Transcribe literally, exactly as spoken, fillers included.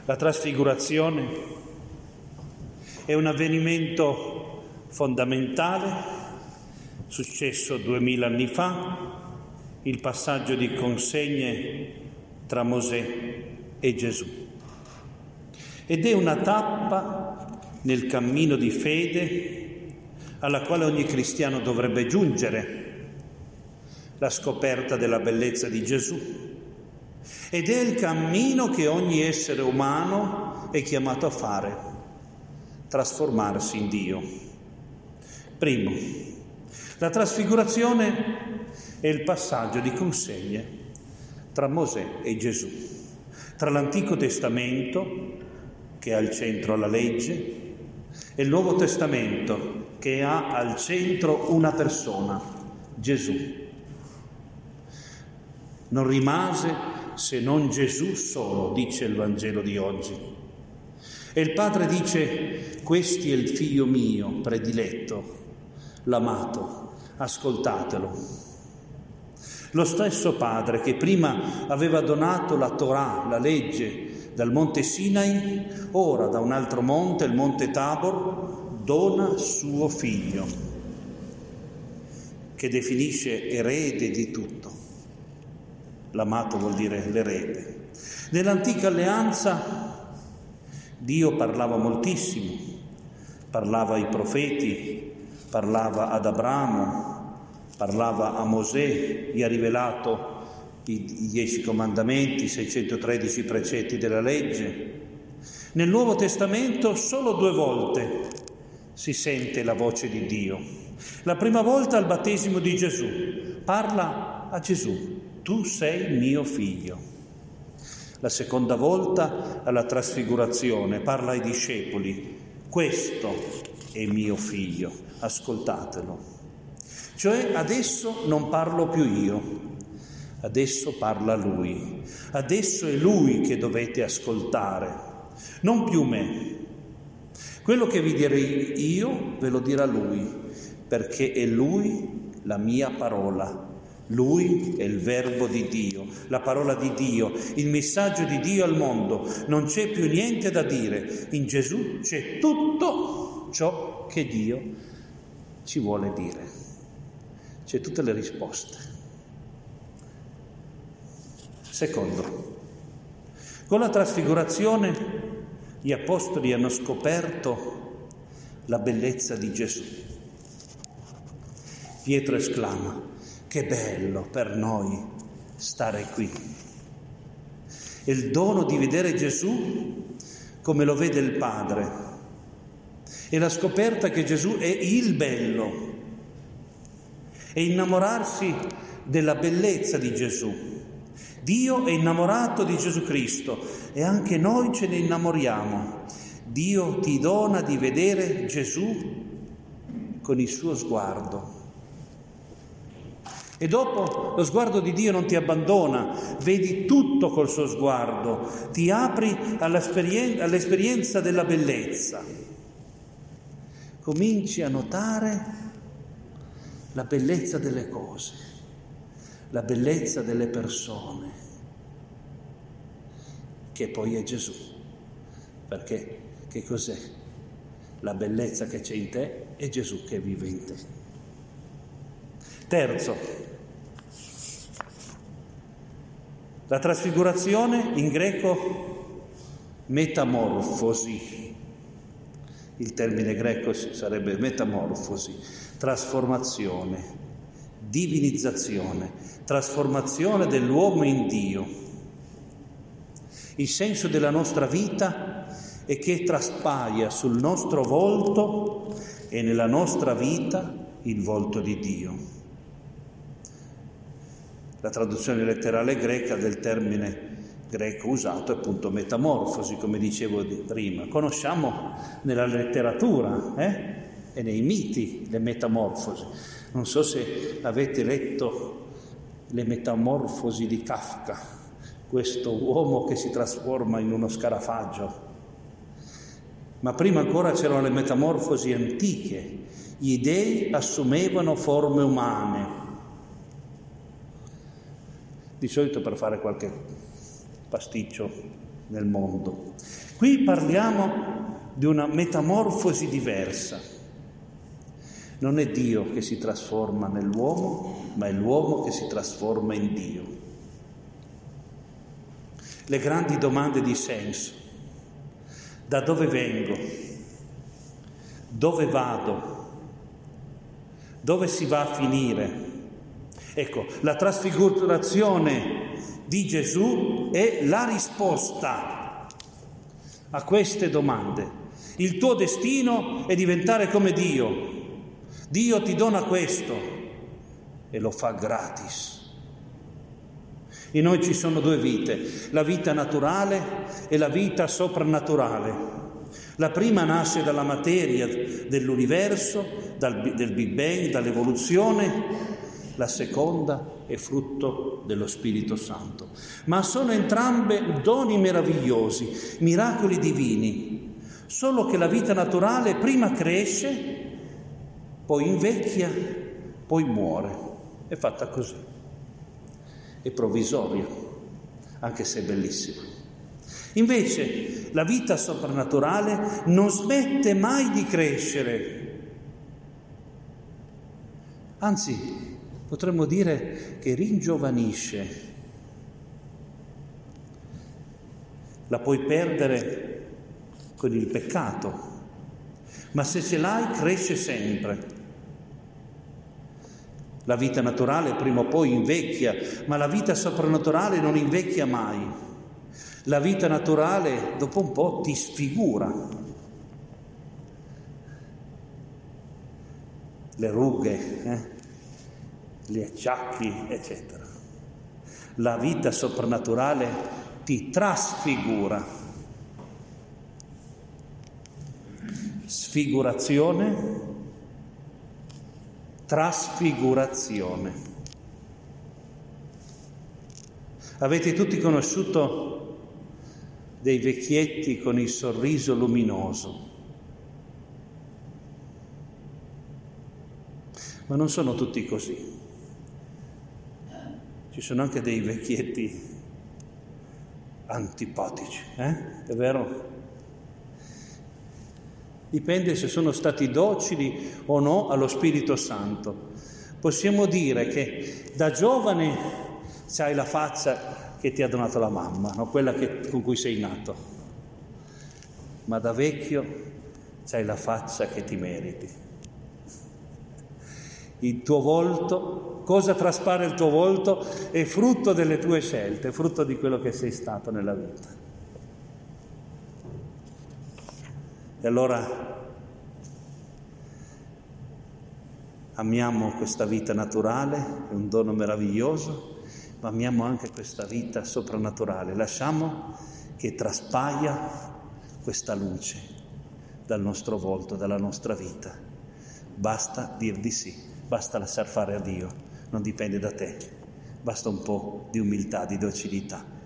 La trasfigurazione è un avvenimento fondamentale, successo duemila anni fa, il passaggio di consegne tra Mosè e Gesù. Ed è una tappa nel cammino di fede alla quale ogni cristiano dovrebbe giungere, la scoperta della bellezza di Gesù. Ed è il cammino che ogni essere umano è chiamato a fare, trasformarsi in Dio. Primo, la trasfigurazione è il passaggio di consegne tra Mosè e Gesù, tra l'Antico Testamento, che ha al centro la legge, e il Nuovo Testamento, che ha al centro una persona, Gesù. Non rimase se non Gesù solo, dice il Vangelo di oggi. E il Padre dice: questi è il figlio mio prediletto, l'amato, ascoltatelo. Lo stesso Padre che prima aveva donato la Torah, la legge, dal monte Sinai, ora da un altro monte, il monte Tabor, dona suo figlio, che definisce erede di tutto. L'amato vuol dire l'erede. Nell'antica alleanza Dio parlava moltissimo, parlava ai profeti, parlava ad Abramo, parlava a Mosè, gli ha rivelato i dieci comandamenti, i seicentotredici precetti della legge. Nel Nuovo Testamento solo due volte si sente la voce di Dio. La prima volta al battesimo di Gesù, parla a Gesù: tu sei mio figlio. La seconda volta alla trasfigurazione, parla ai discepoli: questo è mio figlio, ascoltatelo. Cioè adesso non parlo più io, adesso parla Lui, adesso è Lui che dovete ascoltare, non più me. Quello che vi direi io ve lo dirà Lui, perché è Lui la mia parola. Lui è il verbo di Dio, la parola di Dio, il messaggio di Dio al mondo. Non c'è più niente da dire, in Gesù c'è tutto ciò che Dio ci vuole dire, c'è tutte le risposte. Secondo, con la trasfigurazione gli apostoli hanno scoperto la bellezza di Gesù. Pietro esclama: che bello per noi stare qui. È il dono di vedere Gesù come lo vede il Padre. È la scoperta che Gesù è il bello. È innamorarsi della bellezza di Gesù. Dio è innamorato di Gesù Cristo e anche noi ce ne innamoriamo. Dio ti dona di vedere Gesù con il suo sguardo. E dopo lo sguardo di Dio non ti abbandona, vedi tutto col suo sguardo, ti apri all'esperien- all'esperienza della bellezza. Cominci a notare la bellezza delle cose, la bellezza delle persone, che poi è Gesù. Perché che cos'è? La bellezza che c'è in te è Gesù che vive in te. Terzo, la trasfigurazione in greco metamorfosi. Il termine greco sarebbe metamorfosi, trasformazione, divinizzazione, trasformazione dell'uomo in Dio. Il senso della nostra vita è che traspaia sul nostro volto e nella nostra vita il volto di Dio. La traduzione letterale greca del termine greco usato è appunto metamorfosi, come dicevo prima. Conosciamo nella letteratura eh? e nei miti le metamorfosi. Non so se avete letto le metamorfosi di Kafka, questo uomo che si trasforma in uno scarafaggio. Ma prima ancora c'erano le metamorfosi antiche. Gli dei assumevano forme umane. Di solito per fare qualche pasticcio nel mondo. Qui parliamo di una metamorfosi diversa. Non è Dio che si trasforma nell'uomo, ma è l'uomo che si trasforma in Dio. Le grandi domande di senso: da dove vengo? Dove vado? Dove si va a finire? Ecco, la trasfigurazione di Gesù è la risposta a queste domande. Il tuo destino è diventare come Dio. Dio ti dona questo e lo fa gratis. In noi ci sono due vite, la vita naturale e la vita soprannaturale. La prima nasce dalla materia dell'universo, dal, del Big Bang, dall'evoluzione. La seconda è frutto dello Spirito Santo. Ma sono entrambe doni meravigliosi, miracoli divini. Solo che la vita naturale prima cresce, poi invecchia, poi muore. È fatta così. È provvisoria, anche se è bellissima. Invece la vita soprannaturale non smette mai di crescere. Anzi, potremmo dire che ringiovanisce. La puoi perdere con il peccato, ma se ce l'hai cresce sempre. La vita naturale prima o poi invecchia, ma la vita soprannaturale non invecchia mai. La vita naturale dopo un po' ti sfigura. Le rughe, eh? gli acciacchi, eccetera. La vita soprannaturale ti trasfigura. Sfigurazione, trasfigurazione. Avete tutti conosciuto dei vecchietti con il sorriso luminoso, ma non sono tutti così. Ci sono anche dei vecchietti antipatici, eh? È vero? Dipende se sono stati docili o no allo Spirito Santo. Possiamo dire che da giovane c'hai la faccia che ti ha donato la mamma, no? Quella che, con cui sei nato. Ma da vecchio c'hai la faccia che ti meriti. Il tuo volto, cosa traspare il tuo volto? È frutto delle tue scelte, è frutto di quello che sei stato nella vita. E allora amiamo questa vita naturale, è un dono meraviglioso, ma amiamo anche questa vita soprannaturale. Lasciamo che traspaia questa luce dal nostro volto, dalla nostra vita. Basta dir di sì, basta lasciar fare a Dio, non dipende da te, basta un po' di umiltà, di docilità.